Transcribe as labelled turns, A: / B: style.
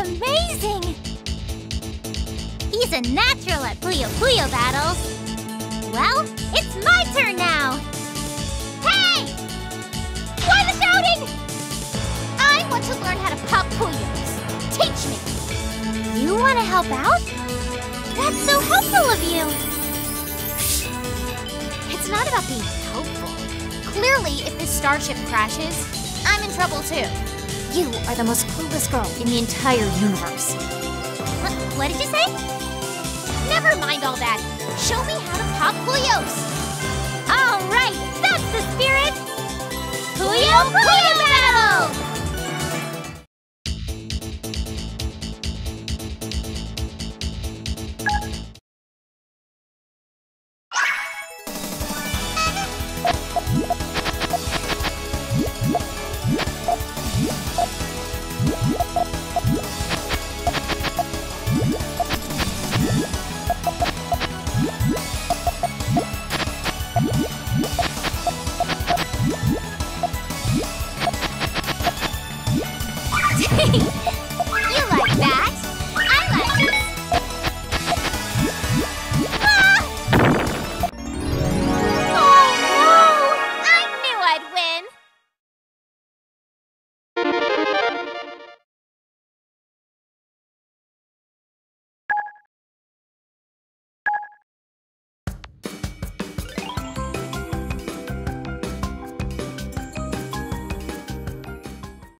A: amazing! He's a natural at Puyo Puyo battles. Well, it's my turn now! Hey! Why the shouting? I want to learn how to pop Puyos. Teach me! You want to help out? That's so helpful of you! It's not about being helpful. Clearly, if this starship crashes, I'm in trouble too. You are the most clueless girl in the entire universe. What did you say? Never mind all that. Show me how to pop Puyos. All right, that's the spirit. Puyo Puyo!